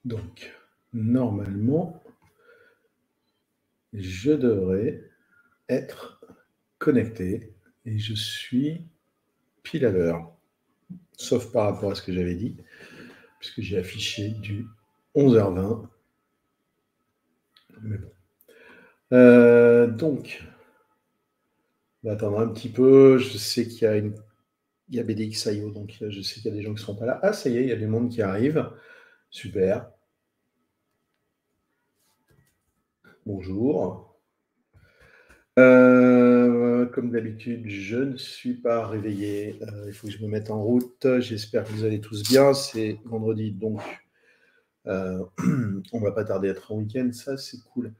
Donc, normalement, je devrais être connecté et je suis pile à l'heure, sauf par rapport à ce que j'avais dit, puisque j'ai affiché du 11h20. Mais bon. Donc, on va attendre un petit peu. Je sais qu'il y a BDX.io, donc je sais qu'il y a des gens qui ne seront pas là. Ah, ça y est, il y a du monde qui arrive. Super. Bonjour. Comme d'habitude, je ne suis pas réveillé. Il faut que je me mette en route. J'espère que vous allez tous bien. C'est vendredi, donc on ne va pas tarder à être en week-end. Ça, c'est cool.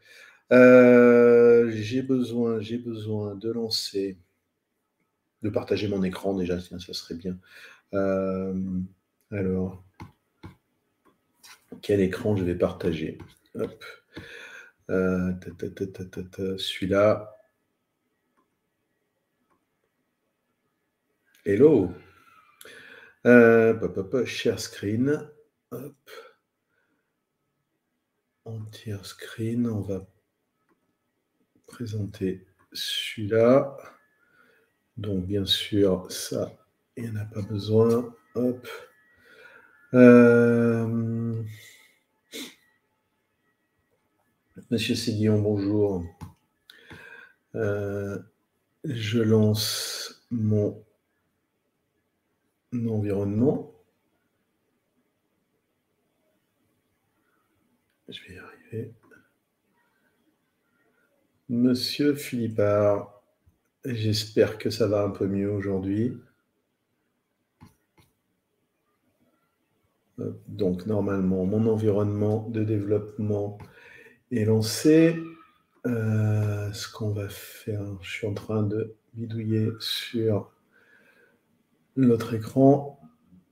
J'ai besoin de lancer, de partager mon écran déjà. Tiens, ça serait bien. Alors, quel écran je vais partager? Hop. Celui-là. Hello. Share screen. Hop. Entier screen. On va présenter celui-là. Donc, bien sûr, ça, il n'y en a pas besoin. Hop. Monsieur Séguillon, bonjour. Je lance mon environnement. Je vais y arriver. Monsieur Philippard, j'espère que ça va un peu mieux aujourd'hui. Donc, normalement, mon environnement de développement est lancé. Ce qu'on va faire, je suis en train de bidouiller sur l'autre écran.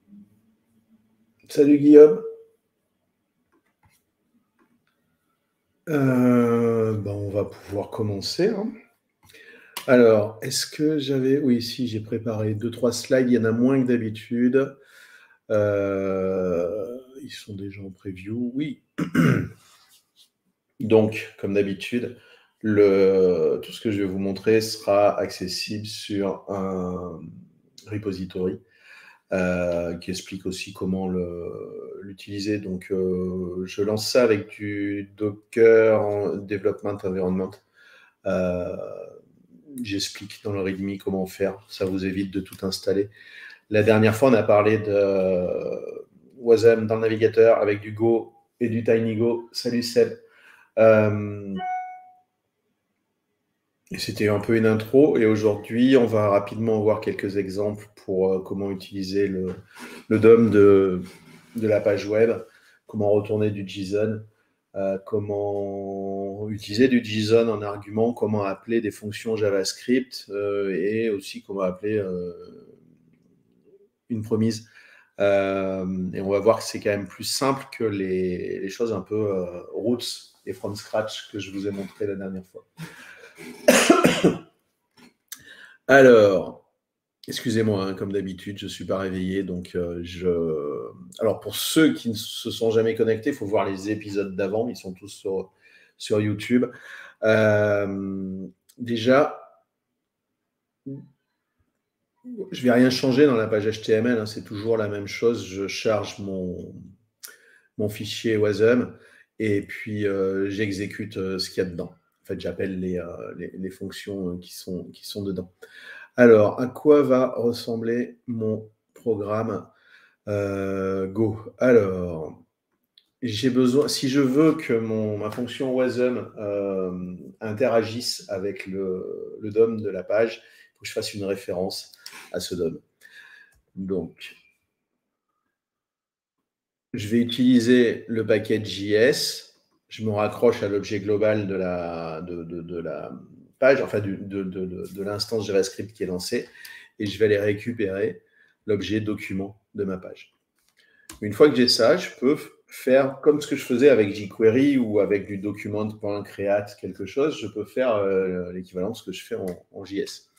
Salut Guillaume. On va pouvoir commencer. Hein. Alors, est-ce que j'avais... Oui, si, j'ai préparé 2-3 slides. Il y en a moins que d'habitude. Ils sont déjà en preview. Oui. Donc, comme d'habitude, tout ce que je vais vous montrer sera accessible sur un repository qui explique aussi comment l'utiliser. Donc, je lance ça avec du Docker Development Environment. J'explique dans le README comment faire. Ça vous évite de tout installer. La dernière fois, on a parlé de Wasm dans le navigateur avec du Go et du TinyGo. Salut Seb. Et c'était un peu une intro. Et aujourd'hui, on va rapidement voir quelques exemples pour comment utiliser le DOM de la page web, comment retourner du JSON, comment utiliser du JSON en argument, comment appeler des fonctions JavaScript et aussi comment appeler une promise. Et on va voir que c'est quand même plus simple que les choses un peu roots et from scratch que je vous ai montré la dernière fois. Alors, excusez-moi, hein, comme d'habitude, je ne suis pas réveillé, donc Alors, pour ceux qui ne se sont jamais connectés, il faut voir les épisodes d'avant, ils sont tous sur YouTube. Déjà, je ne vais rien changer dans la page HTML, hein, c'est toujours la même chose. Je charge mon fichier Wasm et puis j'exécute ce qu'il y a dedans. En fait, j'appelle les fonctions qui sont dedans. Alors, à quoi va ressembler mon programme Go? Alors, j'ai besoin, si je veux que ma fonction Wasm interagisse avec le DOM de la page, il faut que je fasse une référence à ce DOM. Donc, je vais utiliser le paquet JS. Je me raccroche à l'objet global de la page, enfin de l'instance JavaScript qui est lancée, et je vais aller récupérer l'objet document de ma page. Une fois que j'ai ça, je peux faire comme ce que je faisais avec jQuery ou avec du document.create quelque chose, je peux faire l'équivalent de ce que je fais en JS.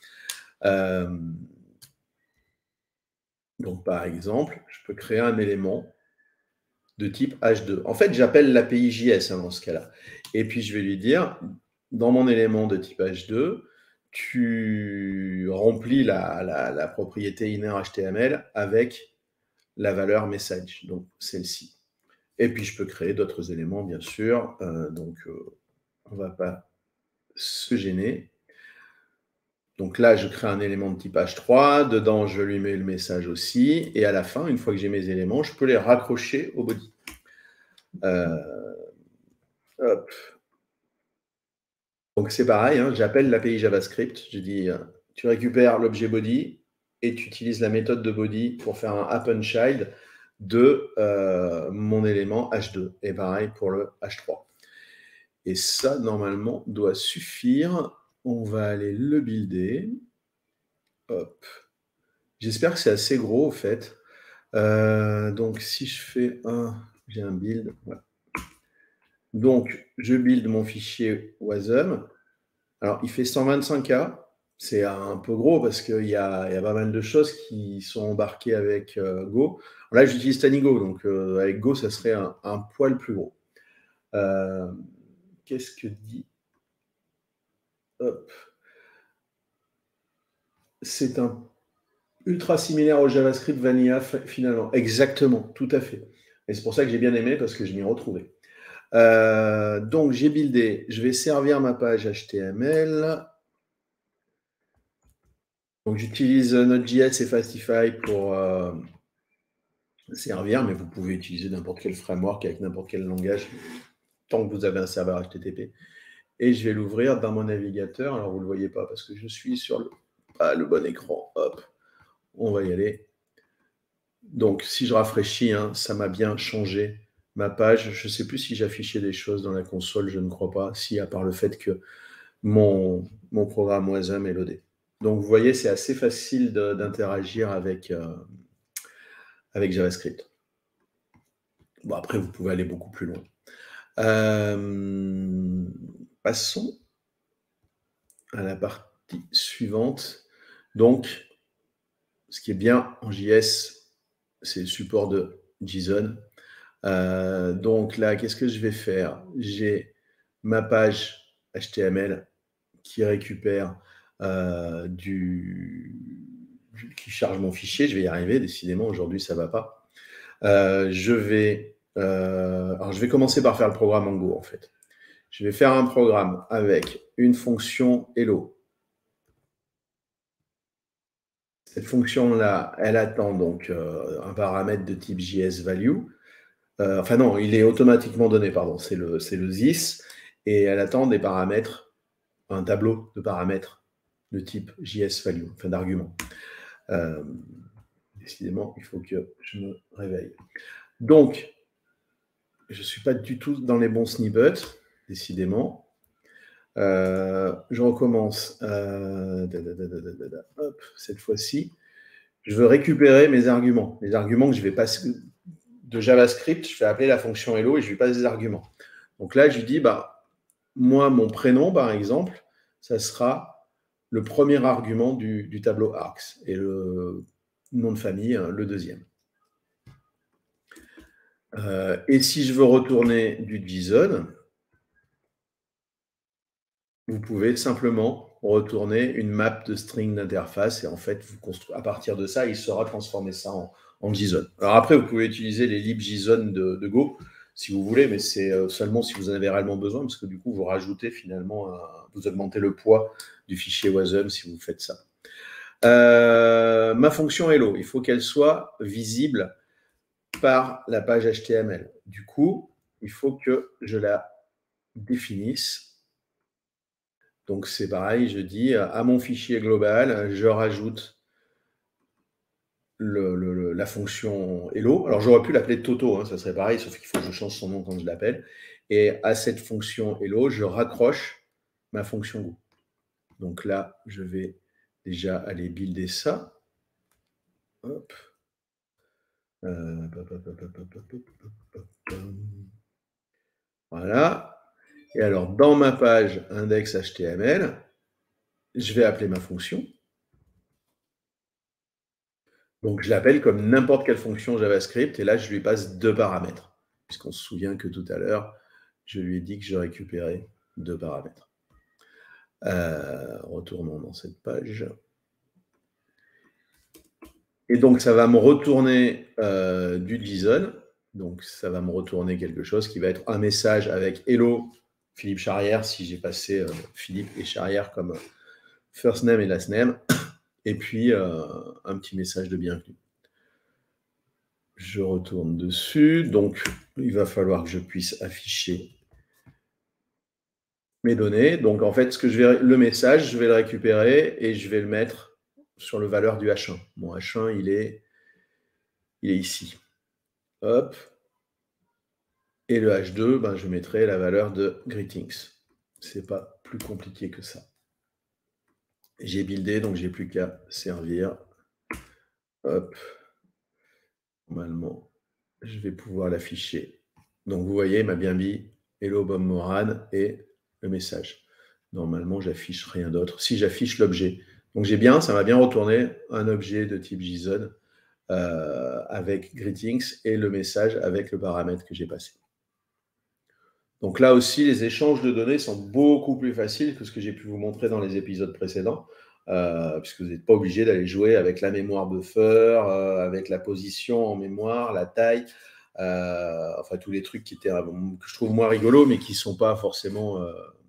Donc, par exemple, je peux créer un élément de type H2. En fait, j'appelle l'API JS dans ce cas-là. Et puis, je vais lui dire, dans mon élément de type H2, tu remplis la propriété inner HTML avec la valeur message, donc celle-ci. Et puis, je peux créer d'autres éléments, bien sûr. On ne va pas se gêner. Donc là, je crée un élément de type H3. Dedans, je lui mets le message aussi. Et à la fin, une fois que j'ai mes éléments, je peux les raccrocher au body. Hop. Donc c'est pareil, hein, j'appelle l'API JavaScript. Je dis, tu récupères l'objet body et tu utilises la méthode de body pour faire un happen child de mon élément H2. Et pareil pour le H3. Et ça, normalement, doit suffire. On va aller le builder. Hop. J'espère que c'est assez gros, au fait. Donc, si je fais j'ai un build. Voilà. Donc, je build mon fichier Wasm. Alors, il fait 125K. C'est un peu gros parce qu'il y a pas mal de choses qui sont embarquées avec Go. Là, j'utilise TanyGo, donc avec Go, ça serait un poil plus gros. Qu'est-ce que dit? Hop. C'est un ultra similaire au JavaScript Vanilla, finalement. Exactement, tout à fait. Et c'est pour ça que j'ai bien aimé, parce que je m'y retrouvais. Donc, j'ai buildé. Je vais servir ma page HTML. Donc, j'utilise Node.js et Fastify pour servir, mais vous pouvez utiliser n'importe quel framework avec n'importe quel langage, tant que vous avez un serveur HTTP. Et je vais l'ouvrir dans mon navigateur. Alors, vous ne le voyez pas, parce que je suis sur le bon écran. Hop, on va y aller. Donc, si je rafraîchis, ça m'a bien changé ma page. Je ne sais plus si j'affichais des choses dans la console, je ne crois pas, si à part le fait que mon programme Wasm est loadé. Donc, vous voyez, c'est assez facile d'interagir avec JavaScript. Bon, après, vous pouvez aller beaucoup plus loin. Passons à la partie suivante. Donc, ce qui est bien en JS, c'est le support de JSON. Donc là, qu'est-ce que je vais faire? J'ai ma page HTML qui récupère qui charge mon fichier. Je vais y arriver, décidément, aujourd'hui, ça ne va pas. Je vais commencer par faire le programme en Go, en fait. Je vais faire un programme avec une fonction hello. Cette fonction-là, elle attend donc un paramètre de type JSValue. Enfin non, il est automatiquement donné, pardon, c'est le this, et elle attend des paramètres, un tableau de paramètres de type JSValue, enfin d'arguments. Décidément, il faut que je me réveille. Donc, je ne suis pas du tout dans les bons snippets, décidément. Je recommence. Hop, cette fois-ci, je veux récupérer mes arguments. Les arguments que je vais passer de JavaScript, je vais appeler la fonction hello et je lui passe des arguments. Donc là, je lui dis, moi, mon prénom, par exemple, ça sera le premier argument du tableau arcs et le nom de famille, le deuxième. Et si je veux retourner du JSON, vous pouvez simplement retourner une map de string d'interface et en fait, à partir de ça, il saura transformer ça en JSON. Alors après, vous pouvez utiliser les libJSON de Go si vous voulez, mais c'est seulement si vous en avez réellement besoin, parce que du coup, vous rajoutez finalement, vous augmentez le poids du fichier Wasm si vous faites ça. Ma fonction hello, il faut qu'elle soit visible par la page HTML. Du coup, il faut que je la définisse. Donc, c'est pareil, je dis à mon fichier global, je rajoute la fonction hello. Alors, j'aurais pu l'appeler Toto, ça serait pareil, sauf qu'il faut que je change son nom quand je l'appelle. Et à cette fonction hello, je raccroche ma fonction Go. Donc là, je vais déjà aller builder ça. Hop. Voilà. Et alors, dans ma page index.html, je vais appeler ma fonction. Donc, je l'appelle comme n'importe quelle fonction JavaScript. Et là, je lui passe 2 paramètres. puisqu'on se souvient que tout à l'heure, je lui ai dit que je récupérais 2 paramètres. Retournons dans cette page. Et donc, ça va me retourner du JSON. Donc, ça va me retourner quelque chose qui va être un message avec Hello, Philippe Charrière, si j'ai passé Philippe et Charrière comme first name et last name. Et puis, un petit message de bienvenue. Je retourne dessus. Donc, il va falloir que je puisse afficher mes données. Donc, en fait, le message, je vais le récupérer et je vais le mettre sur le valeur du H1. Mon H1, il est ici. Hop. Et le H2, ben, je mettrai la valeur de greetings. C'est pas plus compliqué que ça. J'ai buildé, donc j'ai plus qu'à servir. Hop. Normalement, je vais pouvoir l'afficher. Donc, vous voyez, il m'a bien mis Hello Bob Moran et le message. Normalement, j'affiche rien d'autre. Si j'affiche l'objet. Donc, ça m'a bien retourné un objet de type JSON avec greetings et le message avec le paramètre que j'ai passé. Donc là aussi, les échanges de données sont beaucoup plus faciles que ce que j'ai pu vous montrer dans les épisodes précédents, puisque vous n'êtes pas obligé d'aller jouer avec la mémoire buffer, avec la position en mémoire, la taille, enfin tous les trucs que je trouve moins rigolos, mais qui ne sont pas forcément,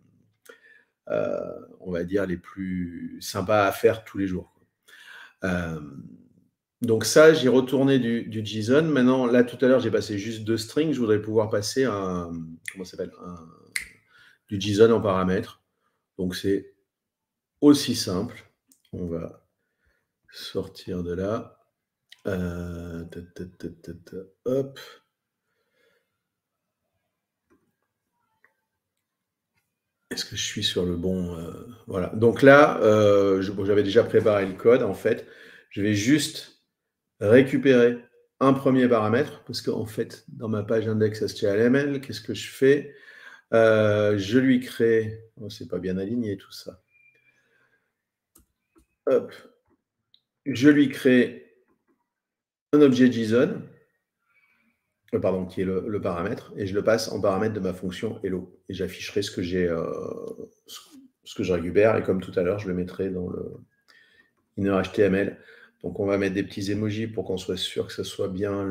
on va dire, les plus sympas à faire tous les jours. Donc ça, j'ai retourné du JSON. Maintenant, là, tout à l'heure, j'ai passé juste 2 strings. Je voudrais pouvoir passer du JSON en paramètres. Donc, c'est aussi simple. On va sortir de là. Hop. Est-ce que je suis sur le bon... voilà. Donc là, j'avais déjà préparé le code. En fait, je vais juste récupérer un premier paramètre, parce qu'en fait, dans ma page index.html, qu'est-ce que je fais? Je lui crée... Oh, c'est pas bien aligné tout ça. Hop. Je lui crée un objet JSON, pardon, qui est le paramètre, et je le passe en paramètre de ma fonction hello. Et j'afficherai ce que je récupère, et comme tout à l'heure, je le mettrai dans le inner HTML. Donc, on va mettre des petits emojis pour qu'on soit sûr que ce soit bien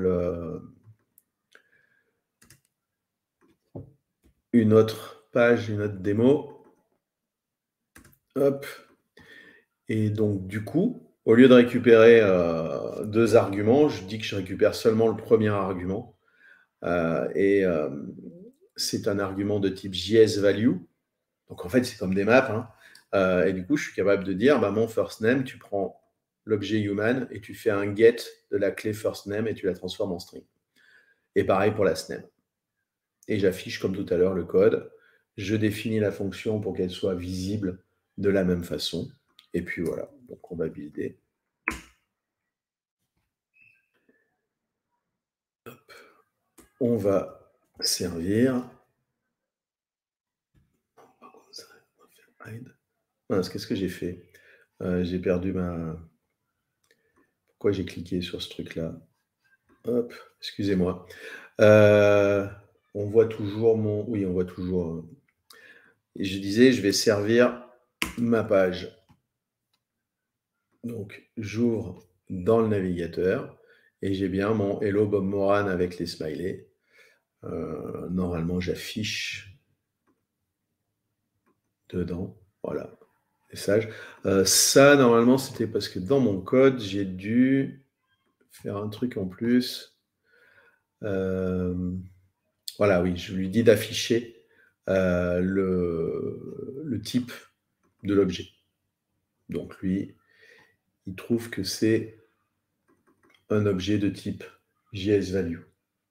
une autre page, une autre démo. Hop. Et donc, du coup, au lieu de récupérer 2 arguments, je dis que je récupère seulement le premier argument. C'est un argument de type JSValue. Donc, en fait, c'est comme des maps. Et du coup, je suis capable de dire, mon first name, tu prends l'objet human et tu fais un get de la clé first name et tu la transformes en string. Et pareil pour last name. Et j'affiche, comme tout à l'heure, le code. Je définis la fonction pour qu'elle soit visible de la même façon. Et puis voilà, donc on va builder. Hop. On va servir. Qu'est-ce que j'ai fait? J'ai perdu ma... Pourquoi j'ai cliqué sur ce truc-là? Hop, excusez-moi. On voit toujours mon... Oui, on voit toujours... Et je disais, je vais servir ma page. Donc, j'ouvre dans le navigateur et j'ai bien mon Hello Bob Moran avec les smileys. Normalement, j'affiche dedans. Voilà, message. Ça, normalement, c'était parce que dans mon code, j'ai dû faire un truc en plus. Voilà, oui, je lui dis d'afficher le type de l'objet. Donc, lui, il trouve que c'est un objet de type JSValue.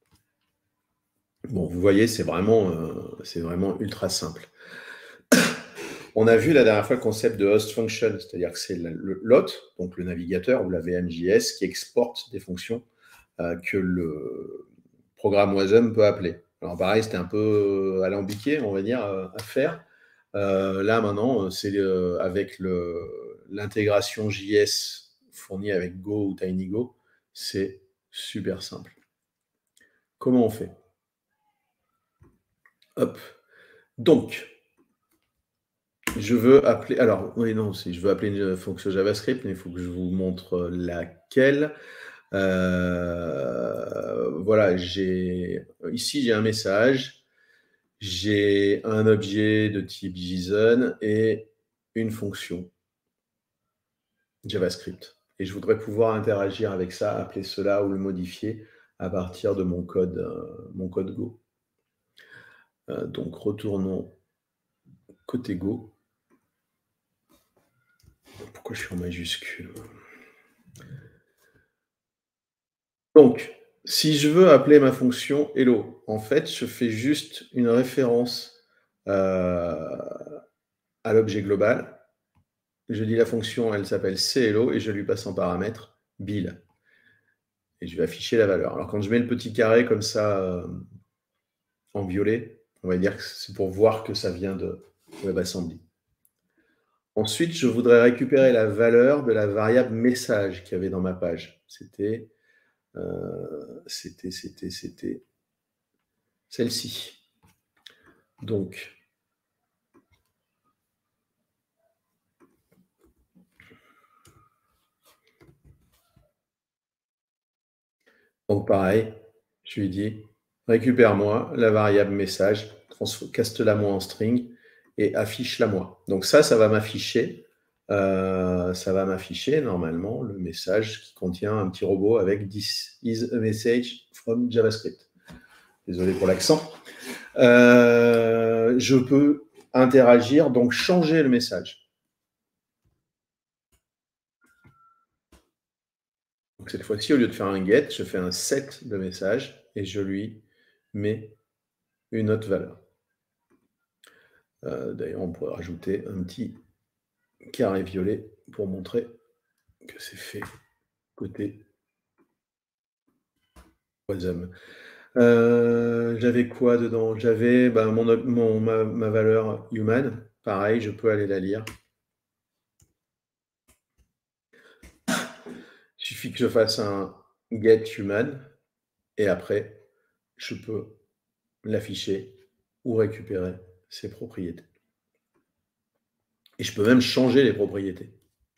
Bon, vous voyez, c'est vraiment ultra simple. On a vu la dernière fois le concept de host function, c'est-à-dire que c'est l'hôte, donc le navigateur ou la VMJS, qui exporte des fonctions que le programme Wasm peut appeler. Alors pareil, c'était un peu alambiqué, on va dire, à faire. Là, maintenant, c'est avec l'intégration JS fournie avec Go ou TinyGo, c'est super simple. Comment on fait? Hop. Donc, je veux appeler. Alors, oui, non, si je veux appeler une fonction JavaScript, mais il faut que je vous montre laquelle. Voilà, ici j'ai un message, j'ai un objet de type JSON et une fonction JavaScript. Et je voudrais pouvoir interagir avec ça, appeler cela ou le modifier à partir de mon code Go. Donc retournons côté Go. Pourquoi je suis en majuscule? Donc, si je veux appeler ma fonction hello, en fait, je fais juste une référence à l'objet global. Je dis la fonction, elle s'appelle chello et je lui passe en paramètre Bill. Et je vais afficher la valeur. Alors, quand je mets le petit carré comme ça en violet, on va dire que c'est pour voir que ça vient de WebAssembly. Ensuite, je voudrais récupérer la valeur de la variable message qu'il y avait dans ma page. C'était celle-ci. Donc, pareil, je lui dis, récupère-moi la variable message, caste-la moi en string et affiche-la moi. Donc ça va m'afficher normalement le message qui contient un petit robot avec "This is a message from JavaScript". Désolé pour l'accent. Je peux interagir, donc changer le message. Donc cette fois-ci, au lieu de faire un get, je fais un set de message et je lui mets une autre valeur. D'ailleurs, on pourrait rajouter un petit carré violet pour montrer que c'est fait côté Wasm. J'avais quoi dedans? J'avais ma valeur human. Pareil, je peux aller la lire. Il suffit que je fasse un get human et après, je peux l'afficher ou récupérer ses propriétés. Et je peux même changer les propriétés.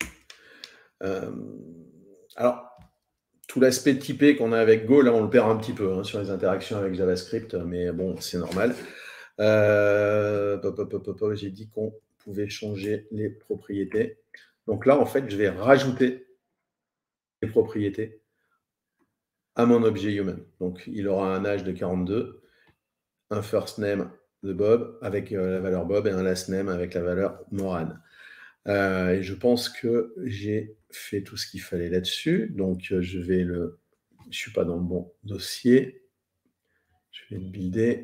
Alors, tout l'aspect typé qu'on a avec Go, là, on le perd un petit peu sur les interactions avec JavaScript, mais bon, c'est normal. J'ai dit qu'on pouvait changer les propriétés. Donc là, en fait, je vais rajouter les propriétés à mon objet human. Donc, il aura un âge de 42, un first name de Bob avec la valeur Bob et un last name avec la valeur Moran. Et je pense que j'ai fait tout ce qu'il fallait là-dessus. Donc, je ne suis pas dans le bon dossier. Je vais le builder.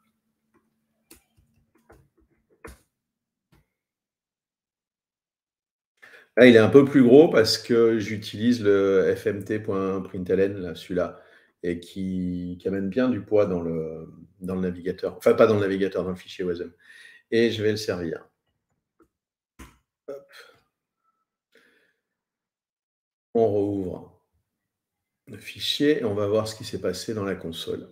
Là, il est un peu plus gros parce que j'utilise le fmt.println, là, celui-là, et qui amène bien du poids dans le navigateur. Enfin, pas dans le navigateur, dans le fichier Wasm. Et je vais le servir. Hop. On rouvre le fichier et on va voir ce qui s'est passé dans la console.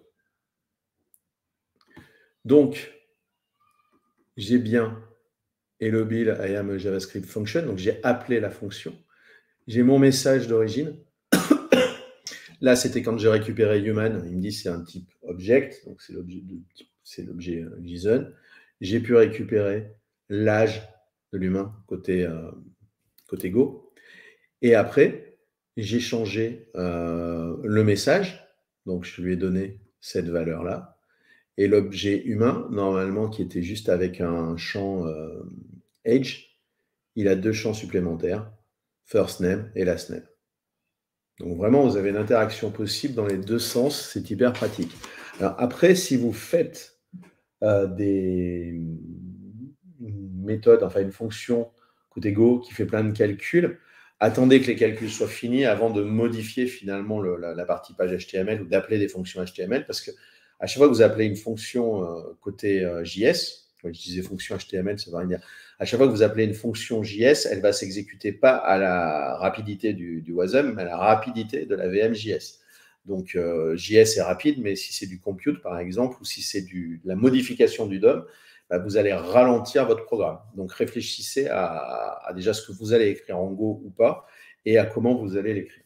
Donc, j'ai bien hello Bill, I am a JavaScript function. Donc, j'ai appelé la fonction. J'ai mon message d'origine. Là, c'était quand j'ai récupéré human. Il me dit c'est un type object. Donc, c'est l'objet JSON. J'ai pu récupérer l'âge de l'humain côté Go. Et après, j'ai changé le message. Donc, je lui ai donné cette valeur-là. Et l'objet humain, normalement, qui était juste avec un champ age, il a 2 champs supplémentaires, first name et last name. Donc vraiment, vous avez l'interaction possible dans les deux sens, c'est hyper pratique. Alors après, si vous faites des méthodes, enfin une fonction côté Go qui fait plein de calculs, attendez que les calculs soient finis avant de modifier finalement la partie page HTML ou d'appeler des fonctions HTML, parce que à chaque fois que vous appelez une fonction côté JS, quand je disais fonction HTML, ça ne veut rien dire. À chaque fois que vous appelez une fonction JS, elle va s'exécuter pas à la rapidité du Wasm, mais à la rapidité de la VM JS. Donc, JS est rapide, mais si c'est du compute, par exemple, ou si c'est la modification du DOM, bah, vous allez ralentir votre programme. Donc, réfléchissez à déjà ce que vous allez écrire en Go ou pas, et à comment vous allez l'écrire.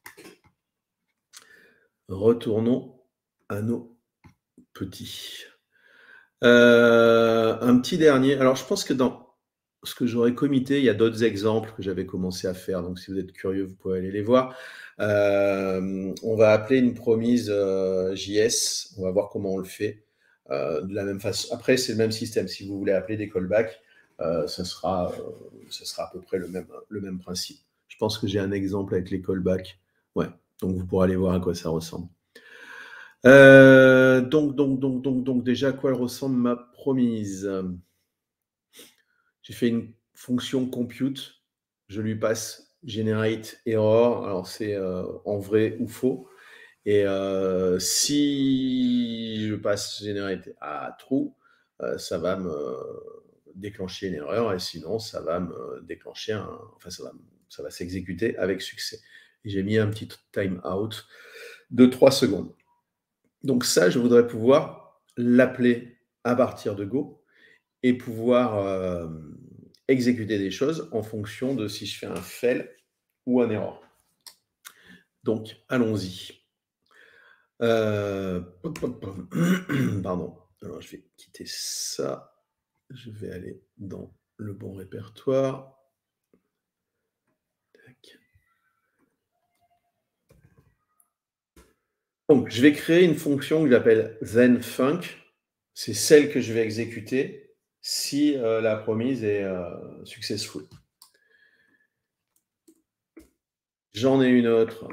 Retournons à nos petits. Un petit dernier. Alors, je pense que dans ce que j'aurais commité, il y a d'autres exemples que j'avais commencé à faire. Donc, si vous êtes curieux, vous pouvez aller les voir. On va appeler une promise JS. On va voir comment on le fait. De la même façon. Après, c'est le même système. Si vous voulez appeler des callbacks, ça sera à peu près le même principe. Je pense que j'ai un exemple avec les callbacks. Ouais. Donc, vous pourrez aller voir à quoi ça ressemble. Donc, déjà, à quoi elle ressemble ma promise? J'ai fait une fonction compute, je lui passe generate error, alors c'est en vrai ou faux. Et si je passe generate à true, ça va me déclencher une erreur, et sinon ça va me déclencher enfin ça va s'exécuter avec succès. Et j'ai mis un petit time out de 3 secondes. Donc ça, je voudrais pouvoir l'appeler à partir de Go et pouvoir exécuter des choses en fonction de si je fais un fail ou un error. Donc, allons-y. Pardon. Alors, je vais quitter ça. Je vais aller dans le bon répertoire. Tac. Donc, je vais créer une fonction que j'appelle thenFunc. C'est celle que je vais exécuter si la promise est successful. J'en ai une autre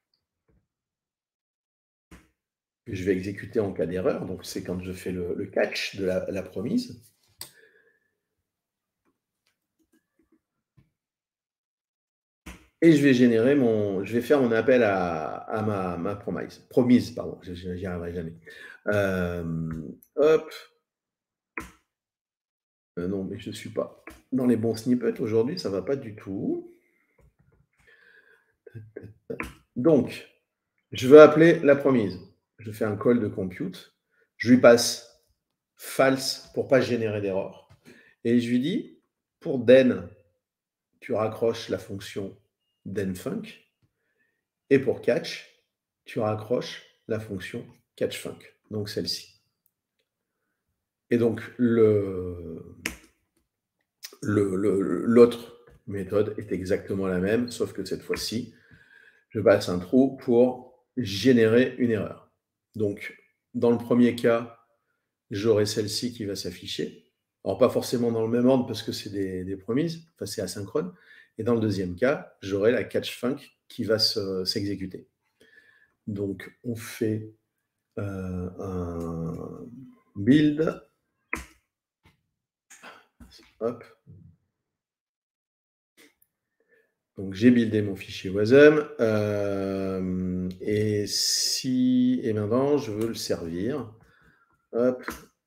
que je vais exécuter en cas d'erreur. Donc, c'est quand je fais le catch de la promise. Et je vais faire mon appel à ma promise, pardon, j'y arriverai jamais. Hop. Non, mais je ne suis pas dans les bons snippets aujourd'hui, ça ne va pas du tout. Donc, je veux appeler la promise. Je fais un call de compute. Je lui passe false pour ne pas générer d'erreur. Et je lui dis, pour den, tu raccroches la fonction denFunc. Et pour catch, tu raccroches la fonction catchFunc, donc celle-ci. Et donc, l'autre méthode est exactement la même, sauf que cette fois-ci, je passe un trou pour générer une erreur. Donc, dans le premier cas, j'aurai celle-ci qui va s'afficher. Alors, pas forcément dans le même ordre parce que c'est des promises, enfin, c'est asynchrone. Et dans le deuxième cas, j'aurai la catchFunc qui va s'exécuter. Donc, on fait un build. Hop. Donc, j'ai buildé mon fichier Wasm. Et maintenant, je veux le servir. Hop.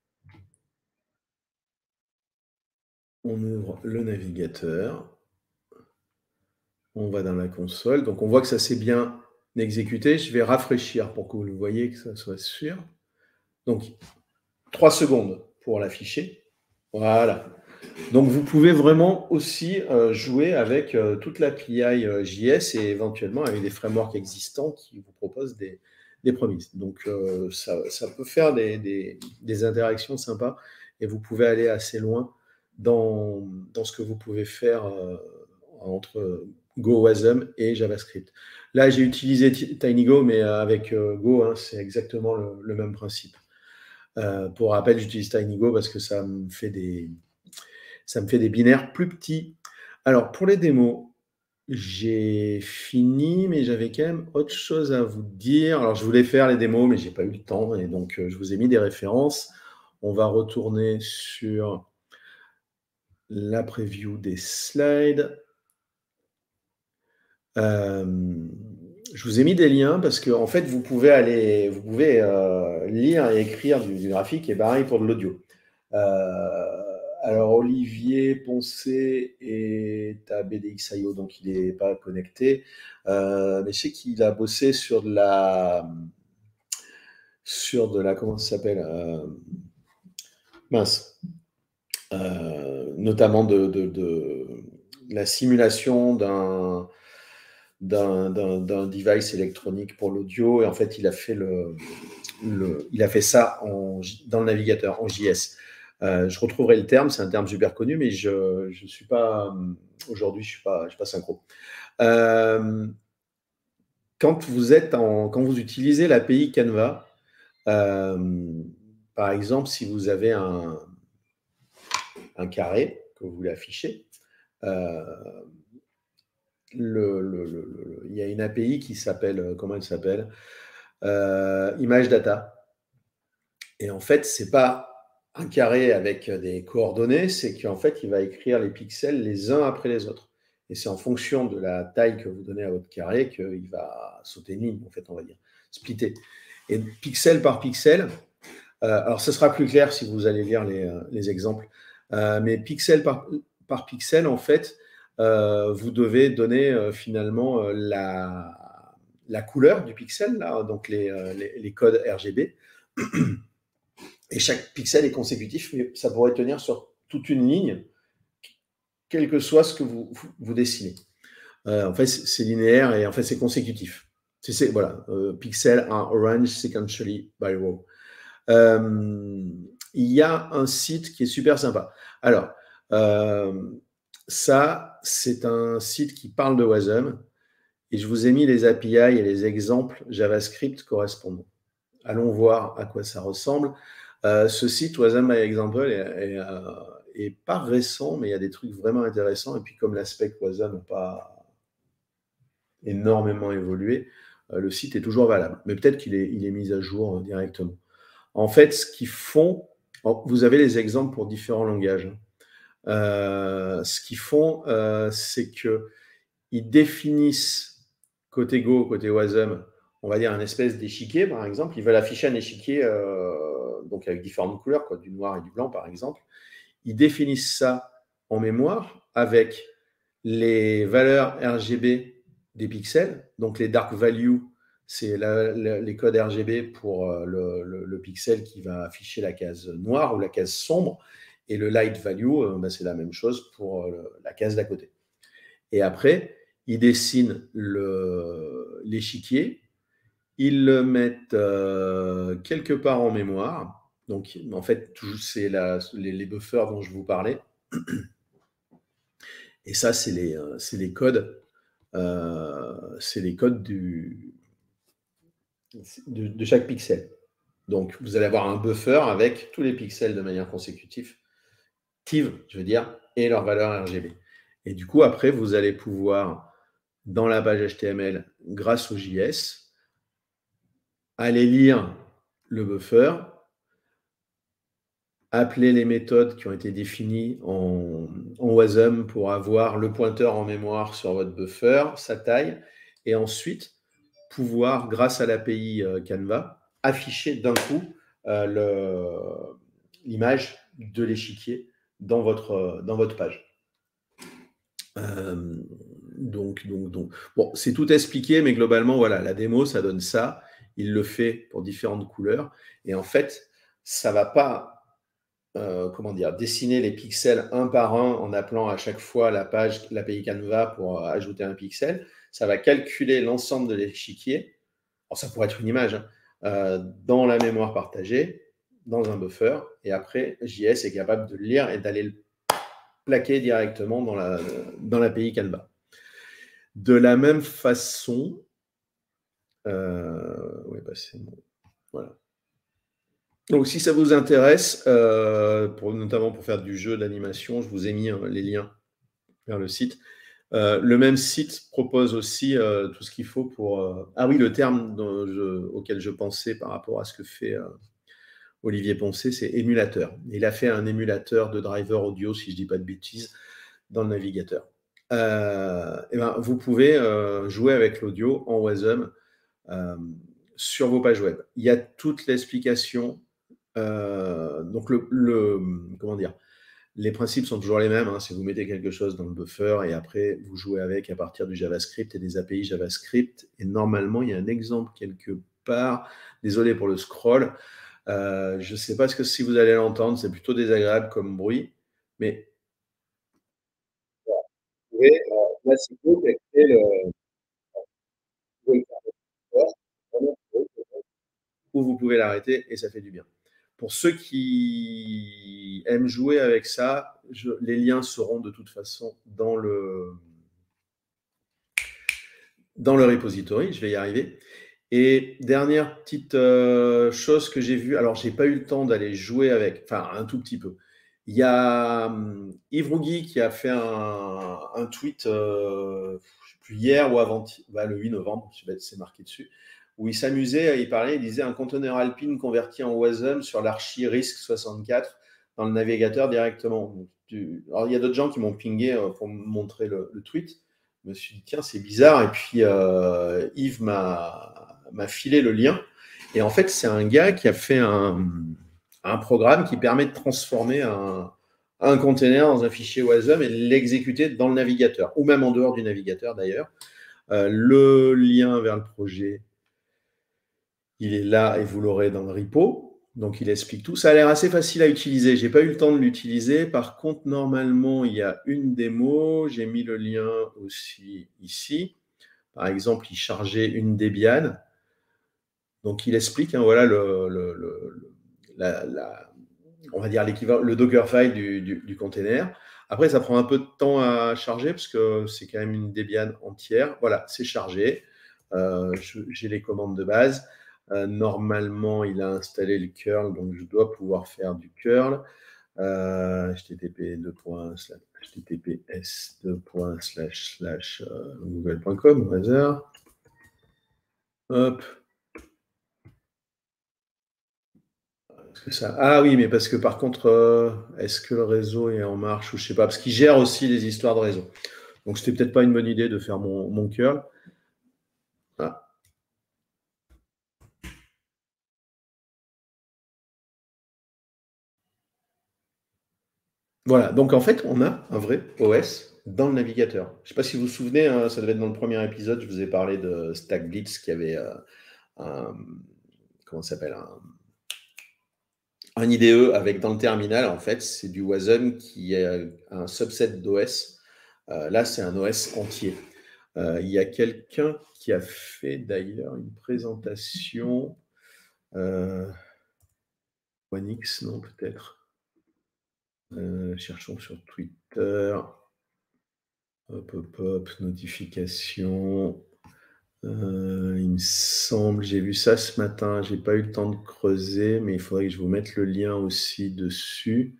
On ouvre le navigateur. On va dans la console. Donc, on voit que ça s'est bien exécuté. Je vais rafraîchir pour que vous le voyez, que ça soit sûr. Donc, 3 secondes pour l'afficher. Voilà. Donc, vous pouvez vraiment aussi jouer avec toute l'API JS et éventuellement avec des frameworks existants qui vous proposent des promises. Donc, ça peut faire des interactions sympas et vous pouvez aller assez loin dans ce que vous pouvez faire entre Go, Wasm et JavaScript. Là, j'ai utilisé TinyGo, mais avec Go, hein, c'est exactement le même principe. Pour rappel, j'utilise TinyGo parce que ça me fait des binaires plus petits. Alors, pour les démos, j'ai fini, mais j'avais quand même autre chose à vous dire. Alors, je voulais faire les démos, mais je n'ai pas eu le temps, et donc je vous ai mis des références. On va retourner sur la preview des slides. Je vous ai mis des liens parce que en fait, vous pouvez lire et écrire du graphique, et pareil pour de l'audio. alors, Olivier Poncé est à BDX.io, donc il n'est pas connecté. Mais je sais qu'il a bossé sur de la, comment ça s'appelle, mince, notamment de la simulation d'un device électronique pour l'audio. Et en fait, il a fait il a fait ça dans le navigateur en JS. Je retrouverai le terme, c'est un terme super connu, mais je suis pas aujourd'hui, je suis pas synchro. Quand vous utilisez l'API Canva, par exemple, si vous avez un carré que vous voulez afficher, il y a une API qui s'appelle, comment elle s'appelle, Image Data. Et en fait, c'est pas un carré avec des coordonnées, c'est qu'en fait, il va écrire les pixels les uns après les autres. Et c'est en fonction de la taille que vous donnez à votre carré qu'il va sauter une ligne, en fait, on va dire, splitter. Et pixel par pixel, alors ce sera plus clair si vous allez lire les exemples, mais pixel par pixel, en fait, vous devez donner finalement la couleur du pixel, là, donc les codes RGB. Et chaque pixel est consécutif, mais ça pourrait tenir sur toute une ligne, quel que soit ce que vous dessinez. En fait, c'est linéaire et en fait, c'est consécutif. Voilà, pixel en orange sequentially by row. Il y a un site qui est super sympa. Alors, ça, c'est un site qui parle de Wasm et je vous ai mis les API et les exemples JavaScript correspondants. Allons voir à quoi ça ressemble. Ce site, Wasm by Example, est pas récent, mais il y a des trucs vraiment intéressants. Et puis, comme l'aspect Wasm n'a pas énormément évolué, le site est toujours valable. Mais peut-être qu'il est mis à jour directement. En fait, ce qu'ils font, vous avez les exemples pour différents langages. Ce qu'ils font, c'est qu'ils définissent côté Go, côté Wasm, on va dire un espèce d'échiquier, par exemple. Ils veulent afficher un échiquier donc avec différentes couleurs, quoi, du noir et du blanc, par exemple. Ils définissent ça en mémoire avec les valeurs RGB des pixels, donc les dark values, c'est les codes RGB pour le pixel qui va afficher la case noire ou la case sombre, et le light value, c'est la même chose pour la case d'à côté. Et après, ils dessinent l'échiquier, ils le mettent quelque part en mémoire. Donc, en fait, c'est les buffers dont je vous parlais. Et ça, c'est les codes. C'est les codes de chaque pixel. Donc, vous allez avoir un buffer avec tous les pixels de manière consécutive, je veux dire, et leur valeur RGB. Et du coup, après, vous allez pouvoir, dans la page HTML, grâce au JS, aller lire le buffer, appeler les méthodes qui ont été définies en Wasm pour avoir le pointeur en mémoire sur votre buffer, sa taille, et ensuite pouvoir, grâce à l'API Canva, afficher d'un coup l'image de l'échiquier dans votre page. Donc, bon, c'est tout expliqué, mais globalement, voilà, la démo, ça donne ça. Il le fait pour différentes couleurs. Et en fait, ça ne va pas dessiner les pixels un par un en appelant à chaque fois l'API Canva pour ajouter un pixel. Ça va calculer l'ensemble de l'échiquier. Alors, ça pourrait être une image, dans la mémoire partagée, dans un buffer. Et après, JS est capable de le lire et d'aller le plaquer directement dans l'API Canva. De la même façon, c'est bon. Voilà. Donc, si ça vous intéresse, notamment pour faire du jeu d'animation, je vous ai mis les liens vers le site. Le même site propose aussi tout ce qu'il faut pour... Ah oui, le terme auquel je pensais par rapport à ce que fait Olivier Poncé, c'est émulateur. Il a fait un émulateur de driver audio, si je ne dis pas de bêtises, dans le navigateur. Vous pouvez jouer avec l'audio en Wasm sur vos pages web. Il y a toute l'explication. Donc, comment dire, Les principes sont toujours les mêmes, hein, c'est vous mettez quelque chose dans le buffer et après vous jouez avec à partir du JavaScript et des API JavaScript. Et normalement, il y a un exemple quelque part. Désolé pour le scroll. Je ne sais pas si vous allez l'entendre, c'est plutôt désagréable comme bruit, mais vous pouvez, là, c'est vous qui avez créé le ou vous pouvez l'arrêter et ça fait du bien. Pour ceux qui aiment jouer avec ça, les liens seront de toute façon dans le repository, je vais y arriver. Et dernière petite chose que j'ai vue, alors j'ai pas eu le temps d'aller jouer avec, enfin un tout petit peu. Il y a Yves Rougui qui a fait un tweet, je sais plus hier ou avant, bah, le 8 novembre, c'est marqué dessus, où il s'amusait, il parlait, il disait un conteneur Alpine converti en WASM sur l'archi RISC-64 dans le navigateur directement. Alors il y a d'autres gens qui m'ont pingé pour me montrer le tweet. Je me suis dit, tiens, c'est bizarre. Et puis, Yves m'a filé le lien. Et en fait, c'est un gars qui a fait un programme qui permet de transformer un container dans un fichier WASM et de l'exécuter dans le navigateur, ou même en dehors du navigateur d'ailleurs. Le lien vers le projet, il est là et vous l'aurez dans le repo. Donc, il explique tout. Ça a l'air assez facile à utiliser. Je n'ai pas eu le temps de l'utiliser. Par contre, normalement, il y a une démo. J'ai mis le lien aussi ici. Par exemple, il chargeait une Debian. Donc, il explique, hein, voilà, on va dire l'équivalent, le Dockerfile du container. Après, ça prend un peu de temps à charger parce que c'est quand même une Debian entière. Voilà, c'est chargé. J'ai les commandes de base. Normalement, il a installé le curl, donc je dois pouvoir faire du curl. https://google.com au hasard. Hop. Ah oui, mais parce que par contre, est-ce que le réseau est en marche ou je sais pas, parce qu'il gère aussi les histoires de réseau. Donc c'était peut-être pas une bonne idée de faire mon curl. Ah. Voilà, donc en fait, on a un vrai OS dans le navigateur. Je ne sais pas si vous vous souvenez, hein, ça devait être dans le premier épisode, je vous ai parlé de StackBlitz qui avait un, comment ça s'appelle, un IDE avec dans le terminal, en fait, c'est du Wasm qui est un subset d'OS. Là, c'est un OS entier. Il y a quelqu'un qui a fait d'ailleurs une présentation. OneX, non, peut-être. Cherchons sur Twitter. Hop, hop, hop, notification. Il me semble, j'ai vu ça ce matin, j'ai pas eu le temps de creuser, mais il faudrait que je vous mette le lien aussi dessus.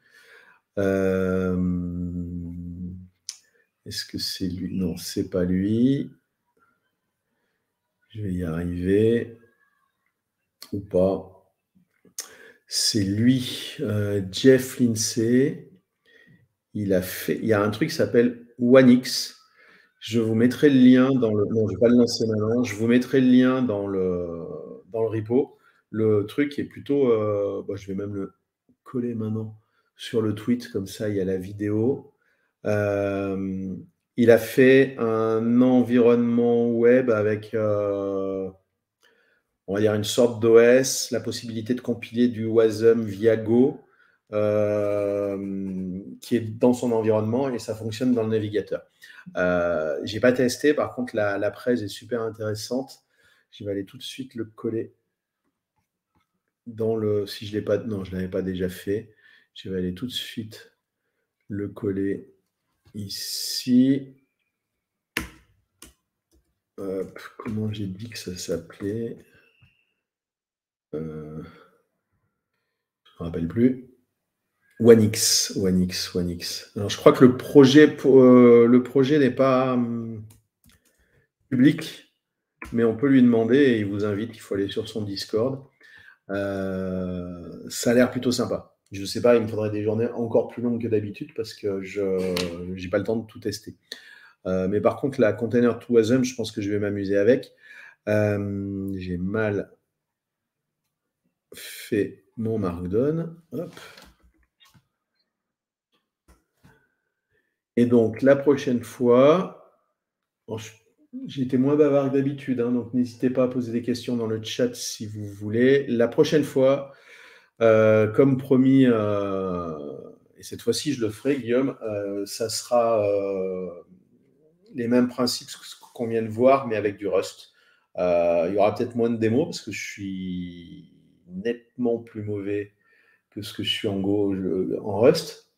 Est-ce que c'est lui? Non, c'est pas lui. Je vais y arriver. Ou pas. C'est lui, Jeff Lindsay. Il y a un truc qui s'appelle OneX. Je vous mettrai le lien dans le. Non, je ne vais pas le lancer maintenant. Je vous mettrai le lien dans le repo. Le truc est plutôt. Je vais même le coller maintenant sur le tweet, comme ça il y a la vidéo. Il a fait un environnement web avec, on va dire, une sorte d'OS, la possibilité de compiler du Wasm via Go, qui est dans son environnement et ça fonctionne dans le navigateur. Je n'ai pas testé, par contre, la presse est super intéressante. Je vais aller tout de suite le coller dans le. Si je l'ai pas. Non, je ne l'avais pas déjà fait. Je vais aller tout de suite le coller ici. Hop, comment j'ai dit que ça s'appelait? Je ne me rappelle plus. OneX. Alors, je crois que le projet n'est pas public, mais on peut lui demander et il vous invite. Il faut aller sur son Discord. Ça a l'air plutôt sympa. Je ne sais pas, il me faudrait des journées encore plus longues que d'habitude parce que je n'ai pas le temps de tout tester. Mais par contre, la Container to Wasm, je pense que je vais m'amuser avec. J'ai mal fait mon Markdown. Hop. Et donc, la prochaine fois, j'ai été moins bavard que d'habitude, donc n'hésitez pas à poser des questions dans le chat si vous voulez. La prochaine fois, comme promis, et cette fois-ci je le ferai, Guillaume, ça sera les mêmes principes qu'on vient de voir, mais avec du Rust. Il y aura peut-être moins de démos parce que je suis nettement plus mauvais que ce que je suis en Go, en Rust.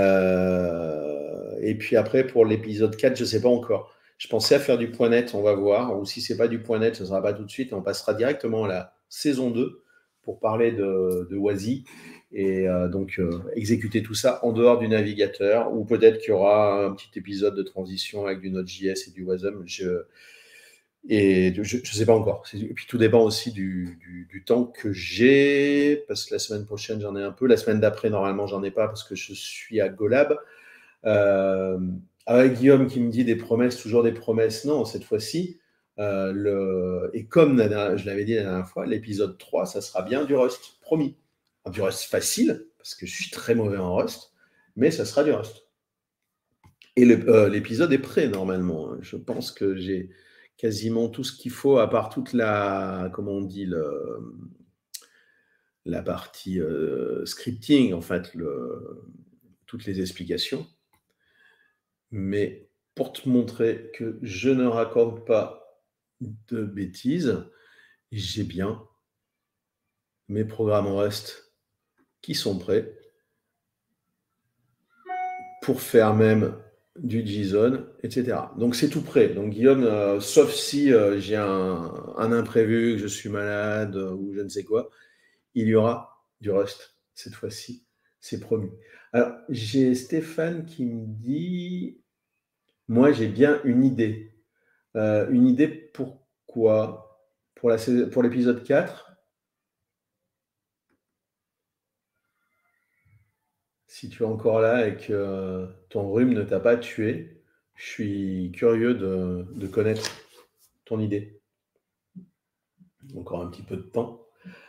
Et puis après, pour l'épisode 4, je ne sais pas encore. Je pensais à faire du .NET, on va voir. Ou si ce n'est pas du .NET, ce ne sera pas tout de suite. On passera directement à la saison 2 pour parler de WASI. Et donc, exécuter tout ça en dehors du navigateur. Ou peut-être qu'il y aura un petit épisode de transition avec du Node.js et du Wasm. Et je ne sais pas encore. Et puis tout dépend aussi du temps que j'ai, parce que la semaine prochaine, j'en ai un peu. La semaine d'après, normalement, j'en ai pas parce que je suis à GoLab. Avec Guillaume qui me dit des promesses, toujours des promesses. Non, cette fois-ci, et comme je l'avais dit la dernière fois, l'épisode 3, ça sera bien du Rust, promis. Du Rust facile, parce que je suis très mauvais en Rust, mais ça sera du Rust. Et l'épisode est prêt, normalement. Je pense que j'ai quasiment tout ce qu'il faut, à part toute la, comment on dit, la partie scripting, en fait, toutes les explications. Mais pour te montrer que je ne raconte pas de bêtises, j'ai bien mes programmes en Rust qui sont prêts pour faire même du JSON, etc. Donc c'est tout prêt. Donc Guillaume, sauf si j'ai un imprévu, que je suis malade ou je ne sais quoi, il y aura du Rust cette fois-ci, c'est promis. Alors j'ai Stéphane qui me dit, moi j'ai bien une idée. Une idée pourquoi? Pour l'épisode 4? Si tu es encore là et que ton rhume ne t'a pas tué, je suis curieux de connaître ton idée. Encore un petit peu de temps.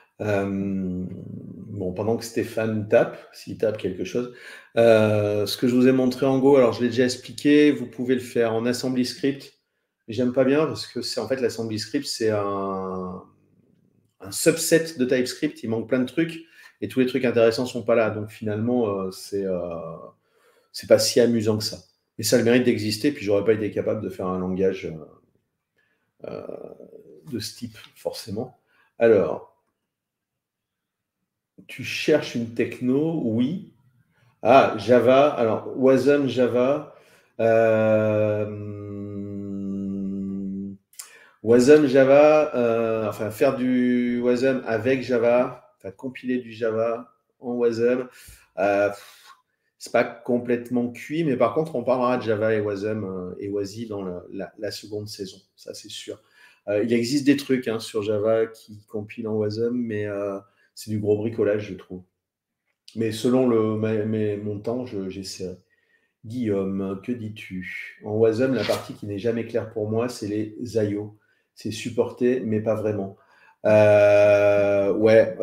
Bon, pendant que Stéphane tape, s'il tape quelque chose, ce que je vous ai montré en Go, alors je l'ai déjà expliqué, vous pouvez le faire en assembly script. J'aime pas bien parce que c'est en fait l'assembly script, c'est un subset de TypeScript, il manque plein de trucs et tous les trucs intéressants sont pas là. Donc finalement, c'est pas si amusant que ça. Et ça a le mérite d'exister, puis j'aurais pas été capable de faire un langage de ce type, forcément. Alors, tu cherches une techno, oui. Ah, Java, alors Wasm Java. Wasm Java, enfin faire du Wasm avec Java, enfin compiler du Java en Wasm, c'est pas complètement cuit, mais par contre on parlera de Java et Wasm et Wasi dans la seconde saison, ça c'est sûr. Il existe des trucs sur Java qui compilent en Wasm, mais c'est du gros bricolage, je trouve. Mais selon mon temps, j'essaierai. Guillaume, que dis-tu? En Wasm, la partie qui n'est jamais claire pour moi, c'est les IO. C'est supporté, mais pas vraiment. Ouais,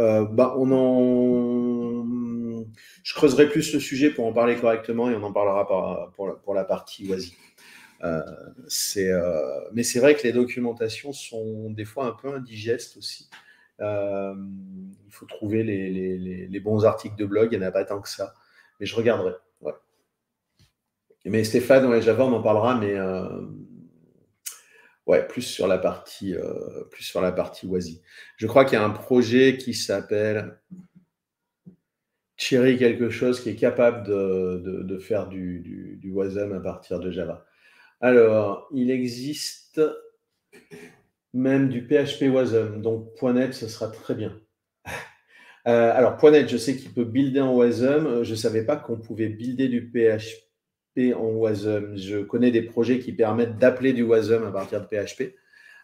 je creuserai plus le sujet pour en parler correctement et on en parlera pour la partie Wasi. Mais c'est vrai que les documentations sont des fois un peu indigestes aussi. Il faut trouver les bons articles de blog, il n'y en a pas tant que ça. Mais je regarderai. Ouais. Mais Stéphane, ouais, Java, on en parlera, mais ouais, plus sur la partie Wasi. Je crois qu'il y a un projet qui s'appelle Cherry quelque chose qui est capable de faire du Wasm à partir de Java. Alors, il existe même du PHP Wasm, donc .NET, ce sera très bien. Alors, .NET, je sais qu'il peut builder en Wasm. Je ne savais pas qu'on pouvait builder du PHP en Wasm. Je connais des projets qui permettent d'appeler du Wasm à partir de PHP.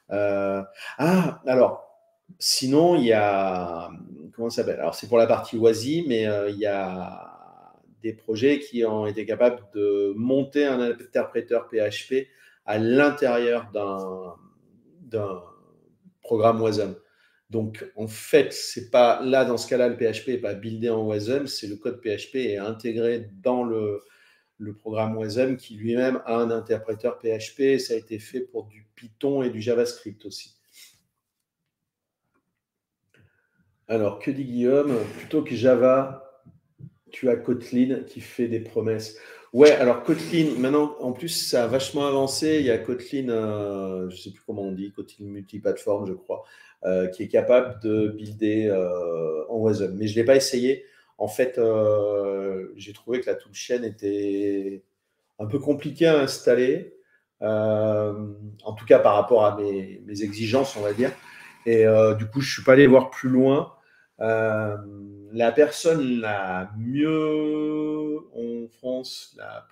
Alors, sinon, il y a... Comment ça s'appelle? Alors, c'est pour la partie Wasi, mais il y a des projets qui ont été capables de monter un interpréteur PHP à l'intérieur d'un programme Wasm. Donc, en fait, c'est pas dans ce cas-là, le PHP n'est pas buildé en Wasm, c'est le code PHP est intégré dans le programme Wasm qui lui-même a un interpréteur PHP. Et ça a été fait pour du Python et du JavaScript aussi. Alors, que dit Guillaume? Plutôt que Java, tu as Kotlin qui fait des promesses. Ouais, alors Kotlin, maintenant, en plus, ça a vachement avancé. Il y a Kotlin, je ne sais plus comment on dit, Kotlin multiplateforme, je crois, qui est capable de builder en Wasm. Mais je ne l'ai pas essayé. En fait, j'ai trouvé que la toolchain était un peu compliquée à installer, en tout cas par rapport à mes exigences, on va dire. Et du coup, je ne suis pas allé voir plus loin. La personne la mieux en France,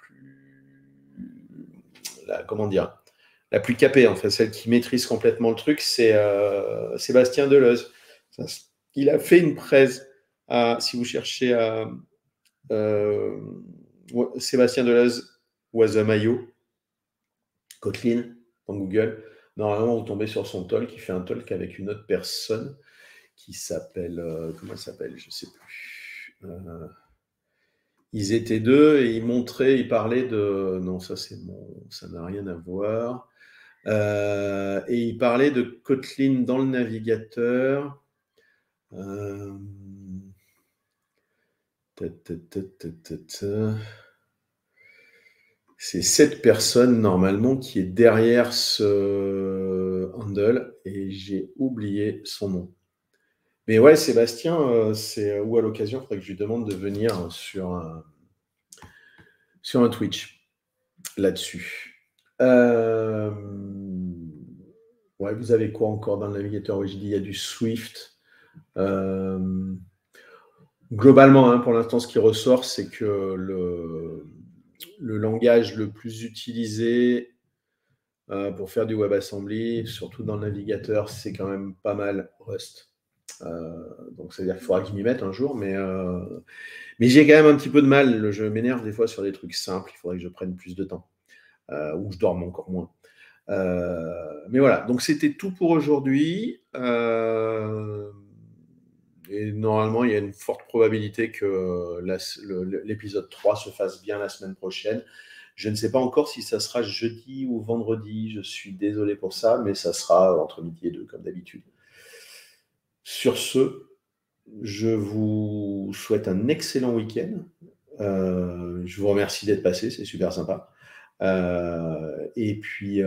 comment dire, la plus capée, en fait, celle qui maîtrise complètement le truc, c'est Sébastien Deleuze. Il a fait une presse, si vous cherchez euh, Sébastien Deleuze, Wasm.io, Kotlin, dans Google. Normalement, vous tombez sur son talk. Il fait un talk avec une autre personne qui s'appelle, comment elle s'appelle? Je ne sais plus. Ils étaient deux et ils parlaient de, non, ça n'a rien à voir. Et ils parlaient de Kotlin dans le navigateur. C'est cette personne normalement qui est derrière ce handle et j'ai oublié son nom. Mais ouais, Sébastien, ou à l'occasion, il faudrait que je lui demande de venir sur un Twitch là-dessus. Ouais, vous avez quoi encore dans le navigateur? Oui, j'ai dit il y a du Swift. Globalement, hein, pour l'instant, ce qui ressort, c'est que le langage le plus utilisé pour faire du WebAssembly, surtout dans le navigateur, c'est quand même pas mal Rust. Donc, c'est-à-dire qu'il faudra que je m'y mette un jour, mais j'ai quand même un petit peu de mal. Je m'énerve des fois sur des trucs simples. Il faudrait que je prenne plus de temps ou je dorme encore moins. Mais voilà, donc c'était tout pour aujourd'hui. Et normalement, il y a une forte probabilité que l'épisode 3 se fasse bien la semaine prochaine. Je ne sais pas encore si ça sera jeudi ou vendredi. Je suis désolé pour ça, mais ça sera entre midi et 2, comme d'habitude. Sur ce, je vous souhaite un excellent week-end. Je vous remercie d'être passé, c'est super sympa. Et puis,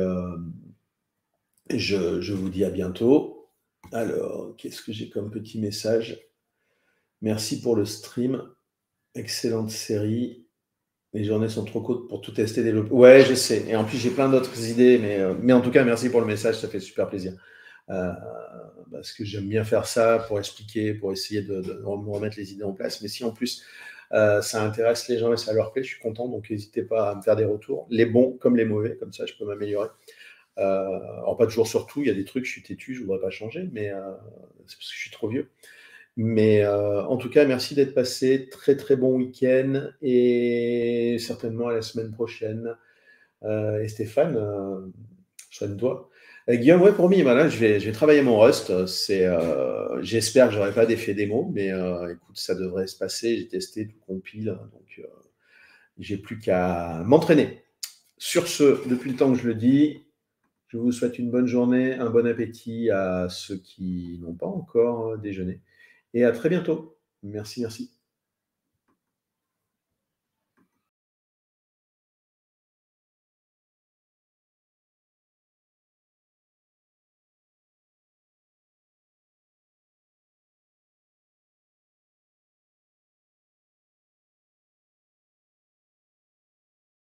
je vous dis à bientôt. Alors, qu'est-ce que j'ai comme petit message? Merci pour le stream. Excellente série. Les journées sont trop courtes pour tout tester, développer. Ouais, je sais. Et en plus, j'ai plein d'autres idées. Mais en tout cas, merci pour le message. Ça fait super plaisir. Parce que j'aime bien faire ça pour expliquer, pour essayer de me remettre les idées en place. Mais si en plus, ça intéresse les gens et ça leur plaît, je suis content. Donc, n'hésitez pas à me faire des retours. Les bons comme les mauvais. Comme ça, je peux m'améliorer. Alors, pas toujours sur tout. Il y a des trucs, je suis têtu, je ne voudrais pas changer. Mais c'est parce que je suis trop vieux. Mais en tout cas, merci d'être passé. Très, très bon week-end et certainement à la semaine prochaine. Et Stéphane, soigne-toi. Guillaume, ouais, promis, voilà, je vais travailler mon Rust. J'espère que je n'aurai pas d'effet démo, mais écoute, ça devrait se passer. J'ai testé, tout compile, donc j'ai plus qu'à m'entraîner. Sur ce, depuis le temps que je le dis, je vous souhaite une bonne journée, un bon appétit à ceux qui n'ont pas encore déjeuné. Et à très bientôt. Merci, merci.